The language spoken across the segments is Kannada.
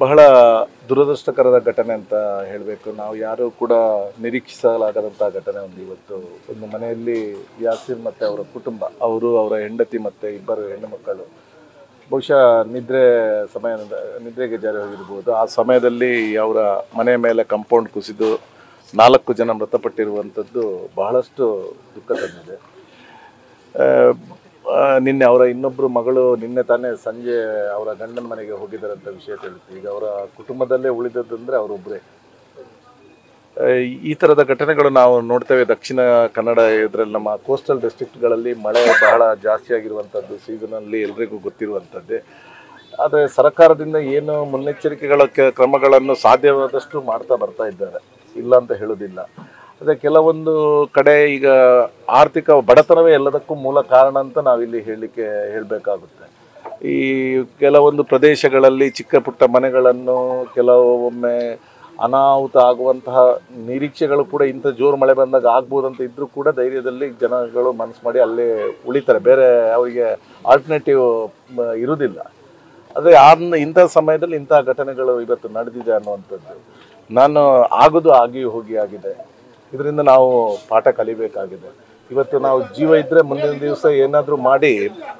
ಬಹಳ ದುರದೃಷ್ಟಕರದ ಘಟನೆ ಅಂತ ಹೇಳಬೇಕು. ನಾವು ಯಾರೂ ಕೂಡ ನಿರೀಕ್ಷಿಸಲಾಗದಂಥ ಘಟನೆ ಇವತ್ತು ಒಂದು ಮನೆಯಲ್ಲಿ ಯಾಸಿರ್ ಮತ್ತು ಅವರ ಕುಟುಂಬ, ಅವರ ಹೆಂಡತಿ ಮತ್ತು ಇಬ್ಬರು ಹೆಣ್ಣು ಮಕ್ಕಳು ಬಹುಶಃ ನಿದ್ರೆಗೆ ಜಾರಿ ಹೋಗಿರ್ಬೋದು. ಆ ಸಮಯದಲ್ಲಿ ಅವರ ಮನೆ ಮೇಲೆ ಕಾಂಪೌಂಡ್ ಕುಸಿದು 4 ಜನ ಮೃತಪಟ್ಟಿರುವಂಥದ್ದು ಬಹಳಷ್ಟು ದುಃಖ ತಂದಿದೆ. ನಿನ್ನೆ ಅವರ ಇನ್ನೊಬ್ಬರು ಮಗಳು ನಿನ್ನೆ ತಾನೇ ಸಂಜೆ ಅವರ ಗಂಡನ ಮನೆಗೆ ಹೋಗಿದ್ದಾರಂಥ ವಿಷಯ ತಿಳಿತು. ಈಗ ಅವರ ಕುಟುಂಬದಲ್ಲೇ ಉಳಿದದ್ದಂದರೆ ಅವರೊಬ್ಬರೇ. ಈ ಥರದ ಘಟನೆಗಳು ನಾವು ನೋಡ್ತೇವೆ ದಕ್ಷಿಣ ಕನ್ನಡ ಇದರಲ್ಲಿ, ನಮ್ಮ ಕೋಸ್ಟಲ್ ಡಿಸ್ಟ್ರಿಕ್ಟ್ಗಳಲ್ಲಿ ಮಳೆ ಬಹಳ ಜಾಸ್ತಿ ಆಗಿರುವಂಥದ್ದು ಸೀಸನಲ್ಲಿ ಎಲ್ರಿಗೂ ಗೊತ್ತಿರುವಂಥದ್ದೇ. ಆದರೆ ಸರ್ಕಾರದಿಂದ ಏನು ಮುನ್ನೆಚ್ಚರಿಕೆಗಳ ಕ್ರಮಗಳನ್ನು ಸಾಧ್ಯವಾದಷ್ಟು ಮಾಡ್ತಾ ಬರ್ತಾ ಇದ್ದಾರೆ, ಇಲ್ಲ ಅಂತ ಹೇಳೋದಿಲ್ಲ. ಅದೇ ಕೆಲವೊಂದು ಕಡೆ ಈಗ ಆರ್ಥಿಕ ಬಡತನವೇ ಎಲ್ಲದಕ್ಕೂ ಮೂಲ ಕಾರಣ ಅಂತ ನಾವಿಲ್ಲಿ ಹೇಳಬೇಕಾಗುತ್ತೆ. ಈ ಕೆಲವೊಂದು ಪ್ರದೇಶಗಳಲ್ಲಿ ಚಿಕ್ಕ ಪುಟ್ಟ ಮನೆಗಳನ್ನು ಕೆಲವೊಮ್ಮೆ ಅನಾಹುತ ಆಗುವಂತಹ ನಿರೀಕ್ಷೆಗಳು ಕೂಡ ಇಂಥ ಜೋರು ಮಳೆ ಬಂದಾಗ ಆಗ್ಬೋದಂತ ಇದ್ದರೂ ಕೂಡ ಧೈರ್ಯದಲ್ಲಿ ಜನಗಳು ಮನಸ್ಸು ಮಾಡಿ ಅಲ್ಲೇ ಉಳಿತಾರೆ, ಬೇರೆ ಅವರಿಗೆ ಆಲ್ಟರ್ನೇಟಿವ್ ಇರುವುದಿಲ್ಲ. ಆದರೆ ಇಂಥ ಸಮಯದಲ್ಲಿ ಇಂಥ ಘಟನೆಗಳು ಇವತ್ತು ನಡೆದಿದೆ ಅನ್ನುವಂಥದ್ದು ನಾನು ಆಗಿದೆ. ಇದರಿಂದ ನಾವು ಪಾಠ ಕಲಿಬೇಕಾಗಿದೆ. ಇವತ್ತು ನಾವು ಜೀವ ಇದ್ದರೆ ಮುಂದಿನ ದಿವಸ ಏನಾದರೂ ಮಾಡಿ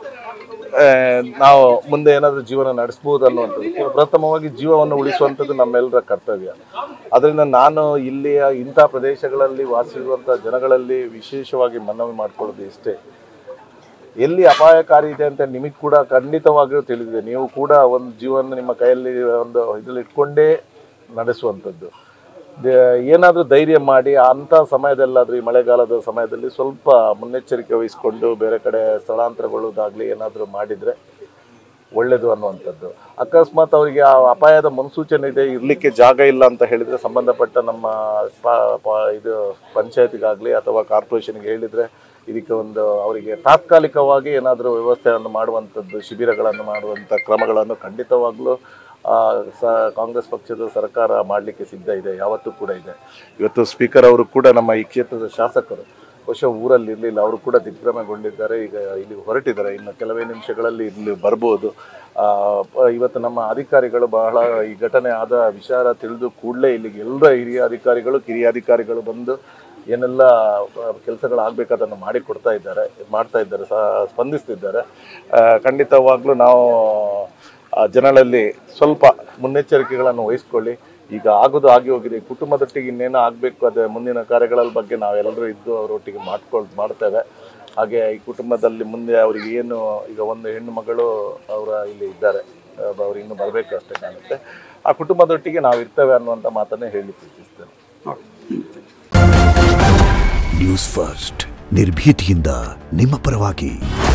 ನಾವು ಮುಂದೆ ಏನಾದರೂ ಜೀವನ ನಡೆಸ್ಬೋದು ಅನ್ನುವಂಥದ್ದು. ಪ್ರಥಮವಾಗಿ ಜೀವವನ್ನು ಉಳಿಸುವಂಥದ್ದು ನಮ್ಮೆಲ್ಲರ ಕರ್ತವ್ಯ. ಅದರಿಂದ ನಾನು ಇಲ್ಲಿಯ ಇಂಥ ಪ್ರದೇಶಗಳಲ್ಲಿ ವಾಸಿಸುವಂಥ ಜನಗಳಲ್ಲಿ ವಿಶೇಷವಾಗಿ ಮನವಿ ಮಾಡಿಕೊಳ್ಳೋದು ಇಷ್ಟೇ, ಎಲ್ಲಿ ಅಪಾಯಕಾರಿ ಇದೆ ಅಂತ ನಿಮಗೆ ಕೂಡ ಖಂಡಿತವಾಗಿಯೂ ತಿಳಿದಿದೆ. ನೀವು ಕೂಡ ಒಂದು ಜೀವನ ನಿಮ್ಮ ಕೈಯಲ್ಲಿ ಒಂದು ಇದರಲ್ಲಿ ಇಟ್ಕೊಂಡೇ ನಡೆಸುವಂಥದ್ದು. ಏನಾದರೂ ಧೈರ್ಯ ಮಾಡಿ ಅಂಥ ಸಮಯದಲ್ಲಾದರೂ ಈ ಮಳೆಗಾಲದ ಸಮಯದಲ್ಲಿ ಸ್ವಲ್ಪ ಮುನ್ನೆಚ್ಚರಿಕೆ ವಹಿಸಿಕೊಂಡು ಬೇರೆ ಕಡೆ ಸ್ಥಳಾಂತರಗೊಳ್ಳೋದಾಗಲಿ ಏನಾದರೂ ಮಾಡಿದರೆ ಒಳ್ಳೆಯದು ಅನ್ನುವಂಥದ್ದು. ಅಕಸ್ಮಾತ್ ಅವರಿಗೆ ಆ ಅಪಾಯದ ಮುನ್ಸೂಚನೆ ಇದೆ, ಇರಲಿಕ್ಕೆ ಜಾಗ ಇಲ್ಲ ಅಂತ ಹೇಳಿದರೆ ಸಂಬಂಧಪಟ್ಟ ನಮ್ಮ ಇದು ಪಂಚಾಯತಿಗಾಗಲಿ ಅಥವಾ ಕಾರ್ಪೊರೇಷನ್ಗೆ ಹೇಳಿದರೆ ಇದಕ್ಕೆ ಒಂದು ಅವರಿಗೆ ತಾತ್ಕಾಲಿಕವಾಗಿ ಏನಾದರೂ ವ್ಯವಸ್ಥೆಯನ್ನು ಮಾಡುವಂಥದ್ದು, ಶಿಬಿರಗಳನ್ನು ಮಾಡುವಂಥ ಕ್ರಮಗಳನ್ನು ಖಂಡಿತವಾಗ್ಲೂ ಕಾಂಗ್ರೆಸ್ ಪಕ್ಷದ ಸರ್ಕಾರ ಮಾಡಲಿಕ್ಕೆ ಸಿದ್ಧ ಇದೆ, ಯಾವತ್ತೂ ಕೂಡ ಇದೆ. ಇವತ್ತು ಸ್ಪೀಕರ್ ಅವರು ಕೂಡ ನಮ್ಮ ಈ ಕ್ಷೇತ್ರದ ಶಾಸಕರು ಬಹುಶಃ ಊರಲ್ಲಿ ಇರಲಿಲ್ಲ, ಅವರು ಕೂಡ ದಿಗ್ಭ್ರಮೆಗೊಂಡಿದ್ದಾರೆ. ಈಗ ಇಲ್ಲಿ ಹೊರಟಿದ್ದಾರೆ, ಇನ್ನು ಕೆಲವೇ ನಿಮಿಷಗಳಲ್ಲಿ ಇಲ್ಲಿ ಬರ್ಬೋದು. ಇವತ್ತು ನಮ್ಮ ಅಧಿಕಾರಿಗಳು ಬಹಳ ಈ ಘಟನೆ ಆದ ವಿಚಾರ ತಿಳಿದು ಕೂಡಲೇ ಇಲ್ಲಿಗೆ ಎಲ್ಲ ಹಿರಿಯ ಅಧಿಕಾರಿಗಳು ಕಿರಿಯ ಅಧಿಕಾರಿಗಳು ಬಂದು ಏನೆಲ್ಲ ಕೆಲಸಗಳಾಗಬೇಕಾದನ್ನು ಮಾಡ್ತಾ ಇದ್ದಾರೆ, ಸ್ಪಂದಿಸ್ತಿದ್ದಾರೆ. ಖಂಡಿತವಾಗ್ಲೂ ನಾವು ಜನರಲ್ಲಿ ಸ್ವಲ್ಪ ಮುನ್ನೆಚ್ಚರಿಕೆಗಳನ್ನು ವಹಿಸ್ಕೊಳ್ಳಿ. ಈಗ ಆಗಿ ಹೋಗಿದೆ, ಕುಟುಂಬದೊಟ್ಟಿಗೆ ಇನ್ನೇನು ಆಗಬೇಕು, ಅದೇ ಮುಂದಿನ ಕಾರ್ಯಗಳ ಬಗ್ಗೆ ನಾವೆಲ್ಲರೂ ಇದ್ದು ಅವರೊಟ್ಟಿಗೆ ಮಾಡ್ತೇವೆ. ಹಾಗೆ ಈ ಕುಟುಂಬದಲ್ಲಿ ಮುಂದೆ ಅವರಿಗೆ ಏನು, ಈಗ ಒಂದು ಹೆಣ್ಣು ಮಗಳು ಇಲ್ಲಿ ಇದ್ದಾರೆ, ಅವ್ರು ಇನ್ನೂ ಬರಬೇಕು ಅಷ್ಟೇ ಕಾಣುತ್ತೆ. ಆ ಕುಟುಂಬದೊಟ್ಟಿಗೆ ನಾವು ಇರ್ತೇವೆ ಅನ್ನುವಂಥ ಮಾತನ್ನೇ ಹೇಳಲಿಕ್ಕೆ ಇಚ್ಛಿಸ್ತೇನೆ. ನ್ಯೂಸ್ ಫಸ್ಟ್ ನಿರ್ಭೀತಿಯಿಂದ ನಿಮ್ಮ ಪರವಾಗಿ.